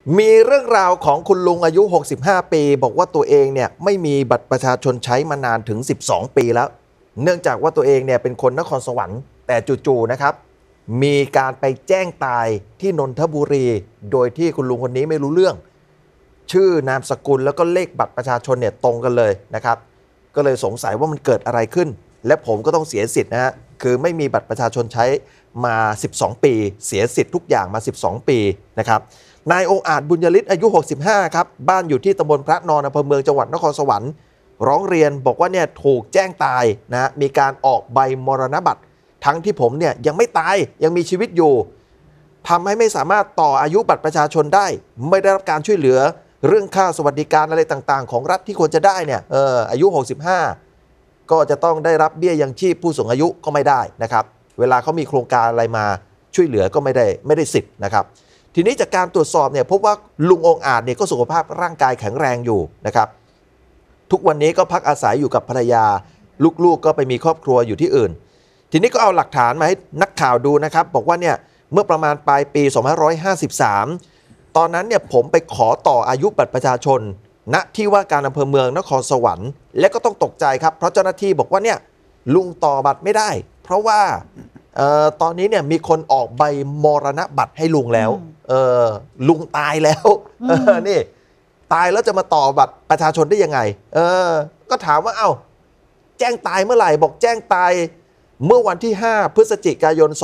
มีเรื่องราวของคุณลุงอายุ 65 ปีบอกว่าตัวเองเนี่ยไม่มีบัตรประชาชนใช้มานานถึง 12 ปีแล้วเนื่องจากว่าตัวเองเนี่ยเป็นคนนครสวรรค์แต่จู่ๆนะครับมีการไปแจ้งตายที่นนทบุรีโดยที่คุณลุงคนนี้ไม่รู้เรื่องชื่อนามสกุลแล้วก็เลขบัตรประชาชนเนี่ยตรงกันเลยนะครับก็เลยสงสัยว่ามันเกิดอะไรขึ้นและผมก็ต้องเสียสิทธิ์นะฮะคือไม่มีบัตรประชาชนใช้มา 12 ปีเสียสิทธิ์ทุกอย่างมา 12 ปีนะครับนายองค์อาจบุญยฤทธิ์อายุ 65 ครับบ้านอยู่ที่ตำบลพระนอนอำเภอเมืองจังหวัดนครสวรรค์ร้องเรียนบอกว่าเนี่ยถูกแจ้งตายนะมีการออกใบมรณบัตรทั้งที่ผมเนี่ยยังไม่ตายยังมีชีวิตอยู่ทำให้ไม่สามารถต่ออายุบัตรประชาชนได้ไม่ได้รับการช่วยเหลือเรื่องค่าสวัสดิการอะไรต่างๆของรัฐที่ควรจะได้เนี่ยอายุ 65 ก็จะต้องได้รับเบี้ยยังชีพผู้สูงอายุก็ไม่ได้นะครับเวลาเขามีโครงการอะไรมาช่วยเหลือก็ไม่ได้สิทธิ์นะครับทีนี้จากการตรวจสอบเนี่ยพบว่าลุงองค์อาจเนี่ยก็สุขภาพร่างกายแข็งแรงอยู่นะครับทุกวันนี้ก็พักอาศัยอยู่กับภรรยาลูกๆก็ไปมีครอบครัวอยู่ที่อื่นทีนี้ก็เอาหลักฐานมาให้นักข่าวดูนะครับบอกว่าเนี่ยเมื่อประมาณปลายปี2553ตอนนั้นเนี่ยผมไปขอต่ออายุบัตรประชาชนณที่ว่าการอำเภอเมืองนครสวรรค์และก็ต้องตกใจครับเพราะเจ้าหน้าที่บอกว่าเนี่ยลุงต่อบัตรไม่ได้เพราะว่าตอนนี้เนี่ยมีคนออกใบมรณบัตรให้ลุงแล้วลุงตายแล้วนี่ตายแล้วจะมาต่อบัตรประชาชนได้ยังไงก็ถามว่าเอ้าแจ้งตายเมื่อไหร่บอกแจ้งตายเมื่อวันที่ 5 พฤศจิกายน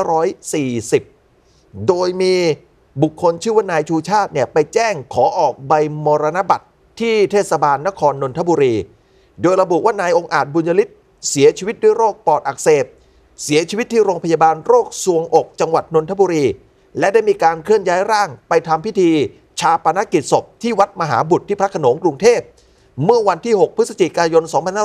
2540 โดยมีบุคคลชื่อว่านายชูชาติเนี่ยไปแจ้งขอออกใบมรณบัตรที่เทศบาลนครนนทบุรีโดยระบุว่านายองค์อาจบุญยฤทธิ์เสียชีวิตด้วยโรคปอดอักเสบเสียชีวิตที่โรงพยาบาลโรคทรวงอกจังหวัดนนทบุรีและได้มีการเคลื่อนย้ายร่างไปทำพิธีชาปนกิจศพที่วัดมหาบุตรที่พระโขนงกรุงเทพเมื่อวันที่ 6 พฤศจิกายน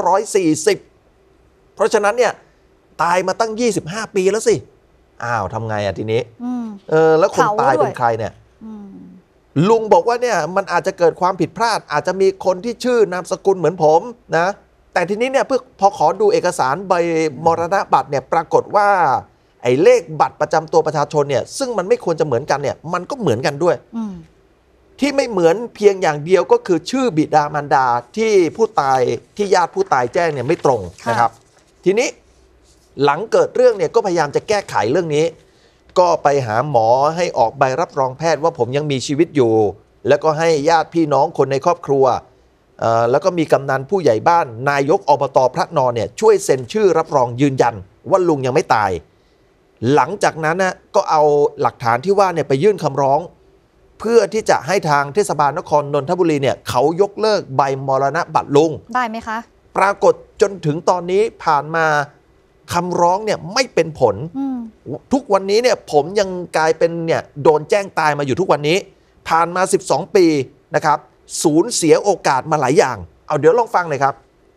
2540 เพราะฉะนั้นเนี่ยตายมาตั้ง 25 ปีแล้วสิอ้าวทำไงอ่ะทีนี้แล้วคนตายเป็นใครเนี่ยลุงบอกว่าเนี่ยมันอาจจะเกิดความผิดพลาดอาจจะมีคนที่ชื่อนามสกุลเหมือนผมนะแต่ทีนี้เนี่ยพอขอดูเอกสารใบมรณบัตรเนี่ยปรากฏว่าไอ้เลขบัตรประจำตัวประชาชนเนี่ยซึ่งมันไม่ควรจะเหมือนกันเนี่ยมันก็เหมือนกันด้วยที่ไม่เหมือนเพียงอย่างเดียวก็คือชื่อบิดามารดาที่ผู้ตายที่ญาติผู้ตายแจ้งเนี่ยไม่ตรงนะครับทีนี้หลังเกิดเรื่องเนี่ยก็พยายามจะแก้ไขเรื่องนี้ก็ไปหาหมอให้ออกใบรับรองแพทย์ว่าผมยังมีชีวิตอยู่แล้วก็ให้ญาติพี่น้องคนในครอบครัวแล้วก็มีกำนันผู้ใหญ่บ้านนายกอบต.พระนอนเนี่ยช่วยเซ็นชื่อรับรองยืนยันว่าลุงยังไม่ตายหลังจากนั้นนะก็เอาหลักฐานที่ว่าเนี่ยไปยื่นคำร้องเพื่อที่จะให้ทางเทศบาลนครนนทบุรีเนี่ยเขายกเลิกใบมรณบัตรลุงได้ไหมคะปรากฏจนถึงตอนนี้ผ่านมาคำร้องเนี่ยไม่เป็นผลทุกวันนี้เนี่ยผมยังกลายเป็นเนี่ยโดนแจ้งตายมาอยู่ทุกวันนี้ผ่านมา12 ปีนะครับสูญเสียโอกาสมาหลายอย่างเอาเดี๋ยวลองฟังเลยครับ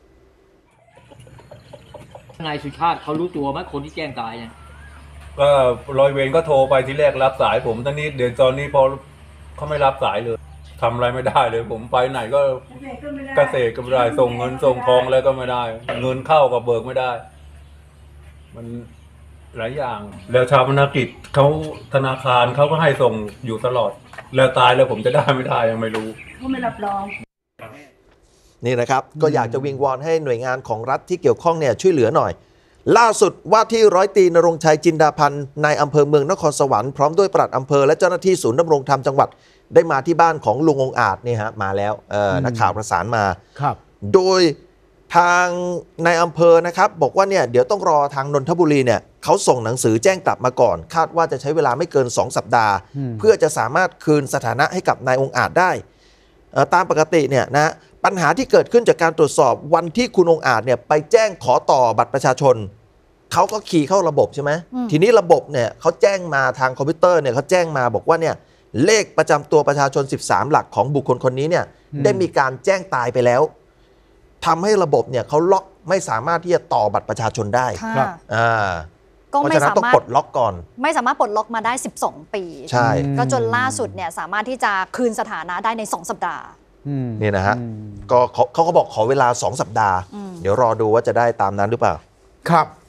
นายสุชาติเขารู้ตัวไหมคนที่แจ้งตายเนี่ยก็ร้อยเวรก็โทรไปทีแรกรับสายผมตอนนี้พอเขาไม่รับสายเลยทำอะไรไม่ได้เลยผมไปไหนก็เกษตรก็ไม่ได้ส่งเงินส่งทองอะไรก็ไม่ได้เงินเข้าก็เบิกไม่ได้มันหลายอย่างแล้วชาวพนักกิจเขาธนาคารเขาก็ให้ส่งอยู่ตลอดแล้วตายแล้วผมจะได้ไม่ได้ยังไม่รู้เขาไม่รับรองนี่นะครับก็อยากจะวิงวอนให้หน่วยงานของรัฐที่เกี่ยวข้องเนี่ยช่วยเหลือหน่อยล่าสุดว่าที่ร้อยตรีณรงค์ชัยจินดาพันธ์นายอำเภอเมืองนครสวรรค์พร้อมด้วยปลัดอำเภอและเจ้าหน้าที่ศูนย์ดำรงธรรมจังหวัดได้มาที่บ้านของลุงองค์อาจนี่ฮะมาแล้วนักข่าวประสานมาโดยทางนายอำเภอนะครับบอกว่าเนี่ยเดี๋ยวต้องรอทางนนทบุรีเนี่ยเขาส่งหนังสือแจ้งกลับมาก่อนคาดว่าจะใช้เวลาไม่เกิน2 สัปดาห์เพื่อจะสามารถคืนสถานะให้กับนายองค์อาจได้ตามปกติเนี่ยนะปัญหาที่เกิดขึ้นจากการตรวจสอบวันที่คุณองค์อาจเนี่ยไปแจ้งขอต่อบัตรประชาชนเขาก็คีย์เข้าระบบใช่ไหมทีนี้ระบบเนี่ยเขาแจ้งมาทางคอมพิวเตอร์เนี่ยเขาแจ้งมาบอกว่าเนี่ยเลขประจำตัวประชาชน13 หลักของบุคคลคนนี้เนี่ยได้มีการแจ้งตายไปแล้วทำให้ระบบเนี่ยเขาล็อกไม่สามารถที่จะต่อบัตรประชาชนได้ก็ไม่สามารถต้องปลดล็อกก่อนไม่สามารถปลดล็อกมาได้12 ปีใช่ก็จนล่าสุดเนี่ยสามารถที่จะคืนสถานะได้ใน2 สัปดาห์นี่นะฮะก็เขาบอกขอเวลา2 สัปดาห์เดี๋ยวรอดูว่าจะได้ตามนั้นหรือเปล่าครับ